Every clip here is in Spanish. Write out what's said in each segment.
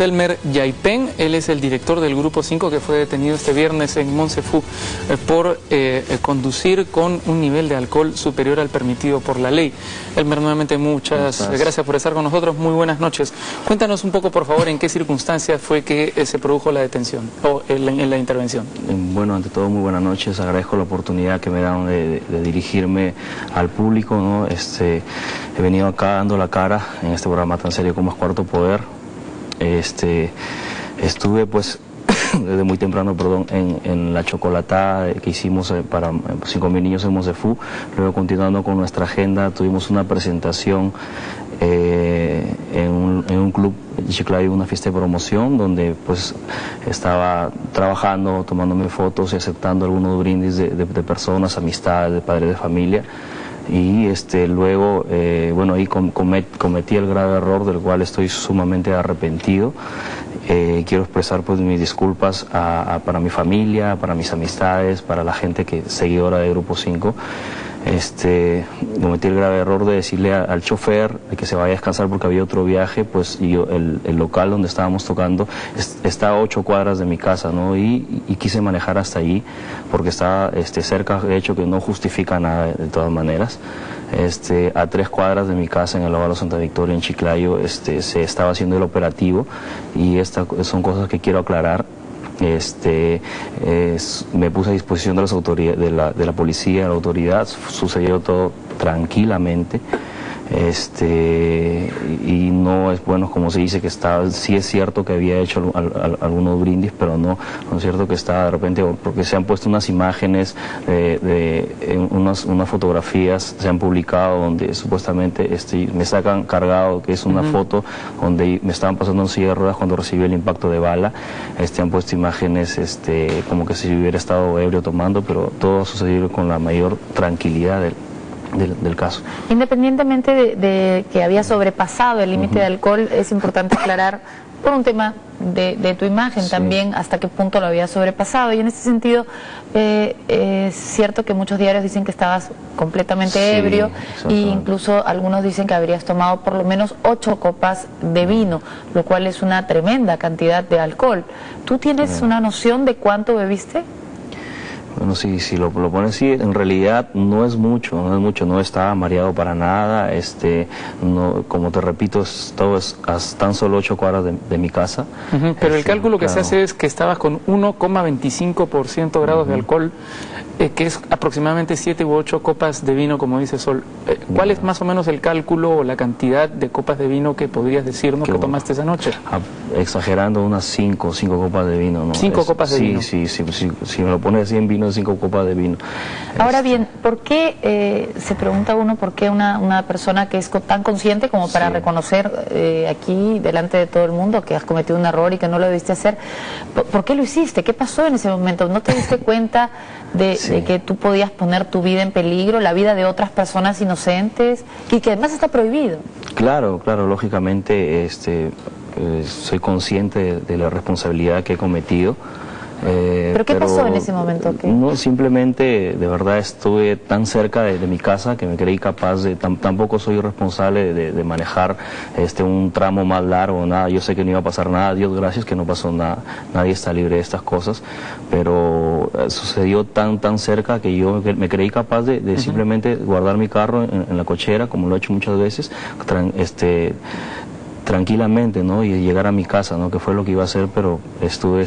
Elmer Yaipen. Él es el director del Grupo 5 que fue detenido este viernes en Montsefou por conducir con un nivel de alcohol superior al permitido por la ley. Elmer, nuevamente muchas gracias por estar con nosotros. Muy buenas noches. Cuéntanos un poco, por favor, en qué circunstancias fue que se produjo la detención o en la intervención. Bueno, ante todo, muy buenas noches. Agradezco la oportunidad que me dan de dirigirme al público, ¿no? He venido acá dando la cara en este programa tan serio como es Cuarto Poder. Estuve pues desde muy temprano, en la chocolatada que hicimos para 5.000 niños en Montsefou. Luego, continuando con nuestra agenda, tuvimos una presentación en un club de Chiclayo, una fiesta de promoción, donde pues estaba trabajando, tomándome fotos y aceptando algunos brindis de personas, amistades, de padres de familia. Y luego, bueno, ahí cometí el grave error del cual estoy sumamente arrepentido. Quiero expresar pues mis disculpas para mi familia, para mis amistades, para la gente seguidora de Grupo 5. Cometí el grave error de decirle al chofer que se vaya a descansar porque había otro viaje, pues el local donde estábamos tocando está a 8 cuadras de mi casa, ¿no? Y quise manejar hasta allí porque estaba cerca, de hecho que no justifica nada de todas maneras. A 3 cuadras de mi casa en el Óvalo Santa Victoria en Chiclayo se estaba haciendo el operativo, y estas son cosas que quiero aclarar. Me puse a disposición de las autoridades, de la policía, de la autoridad. Sucedió todo tranquilamente. Y no es bueno, como se dice, que sí es cierto que había hecho algunos brindis, pero no es cierto que estaba de repente, porque se han puesto unas imágenes, unas fotografías se han publicado donde supuestamente me sacan cargado, que es una foto donde me estaban pasando en silla de ruedas cuando recibí el impacto de bala. Han puesto imágenes como que si hubiera estado ebrio tomando, pero todo ha sucedido con la mayor tranquilidad del caso. Independientemente de que había sobrepasado el límite de alcohol, es importante aclarar, por un tema de tu imagen también, hasta qué punto lo había sobrepasado. Y en ese sentido, es cierto que muchos diarios dicen que estabas completamente ebrio, e incluso algunos dicen que habrías tomado por lo menos 8 copas de vino, lo cual es una tremenda cantidad de alcohol. ¿Tú tienes una noción de cuánto bebiste? Bueno, si lo pones así, en realidad no es mucho, no estaba mareado para nada. Como te repito, todo es a tan solo 8 cuadras de mi casa. Pero el cálculo que se hace es que estabas con 1,25% grados de alcohol, que es aproximadamente 7 u 8 copas de vino, como dice Sol. ¿Cuál es más o menos el cálculo o la cantidad de copas de vino que podrías decirnos que tomaste esa noche? Exagerando, unas 5 copas de vino, ¿no? 5 copas de vino. Sí, si me lo pones así en vino, 5 copas de vino. Ahora bien, ¿por qué, se pregunta uno, por qué una persona que es tan consciente como para reconocer aquí delante de todo el mundo que has cometido un error y que no lo debiste hacer, ¿por qué lo hiciste? ¿Qué pasó en ese momento? ¿No te diste cuenta de que tú podías poner tu vida en peligro, la vida de otras personas inocentes, y que además está prohibido? Claro, lógicamente soy consciente de la responsabilidad que he cometido. ¿Pero qué pasó en ese momento? No, simplemente, de verdad, estuve tan cerca de mi casa que me creí capaz de... Tampoco soy responsable de manejar un tramo más largo o nada. Yo sé que no iba a pasar nada, Dios gracias que no pasó nada. Nadie está libre de estas cosas, pero sucedió tan cerca que yo me creí capaz de simplemente guardar mi carro en la cochera, como lo he hecho muchas veces, tranquilamente, ¿no? Y llegar a mi casa, ¿no? Que fue lo que iba a hacer, pero estuve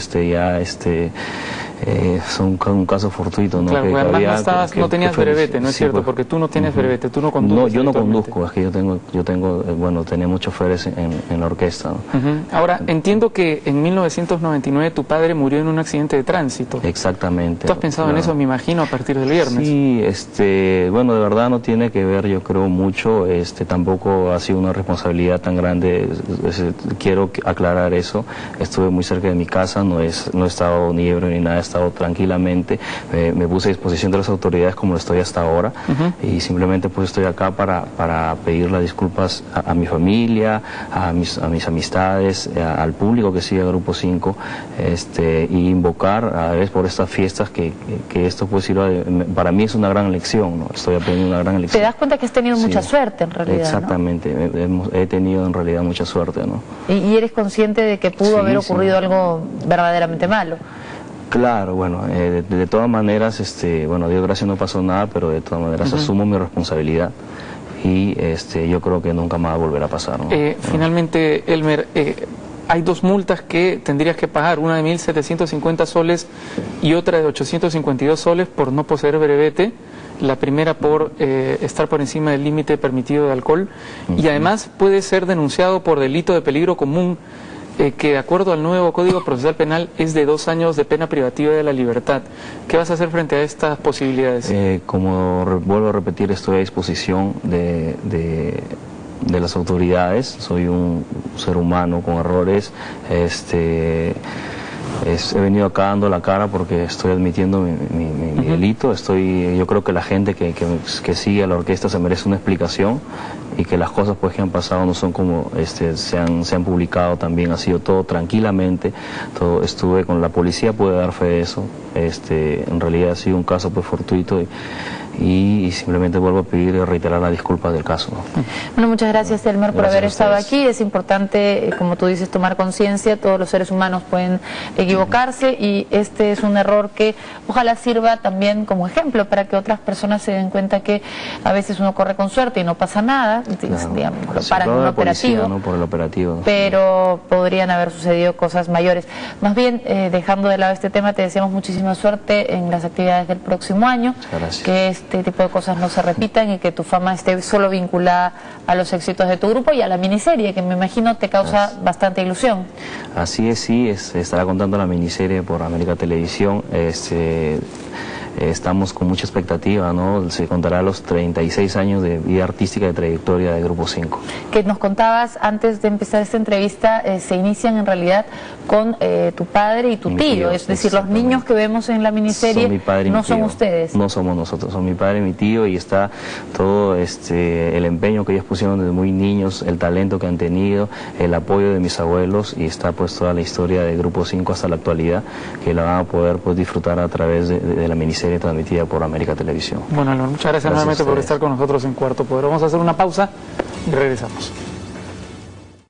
son un caso fortuito, ¿no? Claro, que además no tenías brevete, ¿no es cierto? Pues, porque tú no tienes brevete, tú no conduces. No, yo no conduzco, es que yo tengo bueno, tenemos choferes en la orquesta, ¿no? Ahora, entiendo que en 1999 tu padre murió en un accidente de tránsito. Exactamente. ¿Tú has pensado en eso, me imagino, a partir del viernes? Sí, bueno, de verdad no tiene que ver, yo creo, mucho, tampoco ha sido una responsabilidad tan grande, quiero aclarar eso. Estuve muy cerca de mi casa, no he estado ni ebrio ni nada, he estado tranquilamente, me puse a disposición de las autoridades como lo estoy hasta ahora, y simplemente pues estoy acá para pedir las disculpas a mi familia, a mis amistades, al público que sigue Grupo 5, y invocar a veces por estas fiestas que esto pues para mí es una gran lección, ¿no? Estoy aprendiendo una gran lección. ¿Te das cuenta que has tenido mucha suerte en realidad? Exactamente, ¿no? He tenido en realidad mucha mucha suerte, ¿no? ¿Y eres consciente de que pudo haber ocurrido algo verdaderamente malo? Claro, bueno, de todas maneras, bueno, Dios gracias no pasó nada, pero de todas maneras asumo mi responsabilidad y yo creo que nunca más va a volver a pasar, ¿no? Finalmente, Elmer, hay dos multas que tendrías que pagar, una de 1.750 soles y otra de 852 soles por no poseer brevete. La primera por estar por encima del límite permitido de alcohol y además puede ser denunciado por delito de peligro común que de acuerdo al nuevo Código Procesal Penal es de 2 años de pena privativa de la libertad. ¿Qué vas a hacer frente a estas posibilidades? Como vuelvo a repetir, estoy a disposición de las autoridades. Soy un ser humano con errores. He venido acá dando la cara porque estoy admitiendo mi delito. Yo creo que la gente que sigue a la orquesta se merece una explicación y que las cosas pues que han pasado no son como se han publicado también. Ha sido todo tranquilamente. Estuve con la policía, puede dar fe de eso. En realidad ha sido un caso pues fortuito y simplemente vuelvo a pedir y reiterar la disculpa del caso, ¿no? Bueno, muchas gracias, Elmer, por haber estado aquí. Es importante, como tú dices, tomar conciencia. Todos los seres humanos pueden equivocarse y este es un error que ojalá sirva también como ejemplo para que otras personas se den cuenta que a veces uno corre con suerte y no pasa nada, digamos, lo paran en un operativo, ¿no? Por el operativo, pero podrían haber sucedido cosas mayores. Más bien, dejando de lado este tema, te deseamos muchísima suerte en las actividades del próximo año. Que este tipo de cosas no se repitan y que tu fama esté solo vinculada a los éxitos de tu grupo y a la miniserie, que me imagino te causa bastante ilusión. Así es, sí, estará contando la miniserie por América Televisión. Estamos con mucha expectativa, ¿no? Se contará los 36 años de vida artística de trayectoria de Grupo 5. Que nos contabas antes de empezar esta entrevista, se inician en realidad con tu padre y tu tío, es decir, los niños que vemos en la miniserie no son ustedes. No somos nosotros, son mi padre y mi tío, y está todo el empeño que ellos pusieron desde muy niños, el talento que han tenido, el apoyo de mis abuelos, y está pues toda la historia de Grupo 5 hasta la actualidad, que la van a poder pues disfrutar a través de la miniserie transmitida por América Televisión. Bueno, muchas gracias nuevamente por estar con nosotros en Cuarto Poder. Vamos a hacer una pausa y regresamos.